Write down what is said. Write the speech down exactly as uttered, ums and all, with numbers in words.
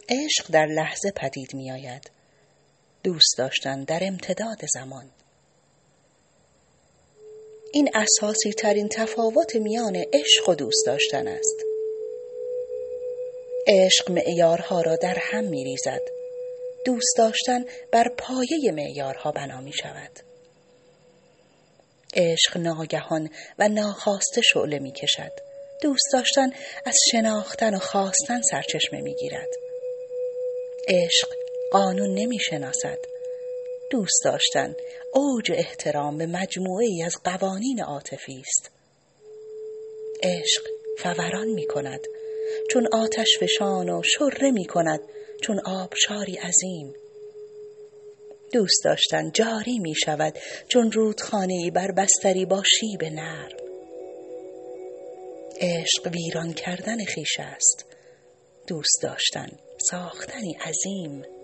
عشق در لحظه پدید می آید. دوست داشتن در امتداد زمان. این اساسی ترین تفاوت میان عشق و دوست داشتن است. عشق معیارها را در هم می ریزد. دوست داشتن بر پایه معیارها بنا می شود. عشق ناگهان و ناخواسته شعله می کشد. دوست داشتن از شناختن و خواستن سرچشمه می گیرد. عشق قانون نمی شناسد. دوست داشتن اوج احترام به مجموعه ای از قوانین عاطفی است. عشق فوران می کند چون آتش فشان و شره می کند چون آبشاری عظیم. دوست داشتن جاری می شود چون رودخانه‌ای بر بستری با شیب نرم. عشق ویران کردن خویش است. دوست داشتن ساختنی عظیم.